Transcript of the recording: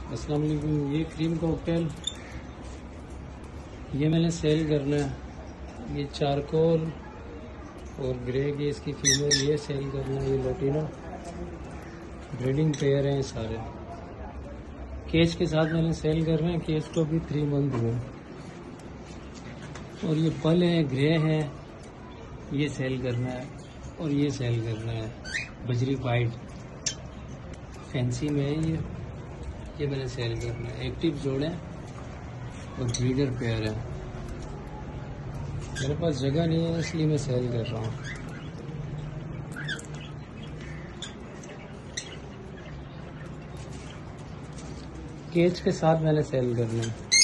अस्सलाम वालेकुम। ये क्रीम कॉकटेल ये मैंने सेल करना है। ये चारकोल और ग्रे की इसकी फीमेल ये सेल करना है। ये लोटिनो ब्रीडिंग पेयर हैं सारे। केज के साथ मैंने सेल कर रहे हैं। केज को भी 3 मंथ हुए और ये पल है ग्रे है ये सेल करना है और ये सेल करना है। बजरी वाइट फैंसी में है ये मैंने सेल करना है। एक्टिव जोड़े और ब्रीडर पेयर है। मेरे पास जगह नहीं है इसलिए मैं सेल कर रहा हूँ। केज के साथ मैंने सेल करना है।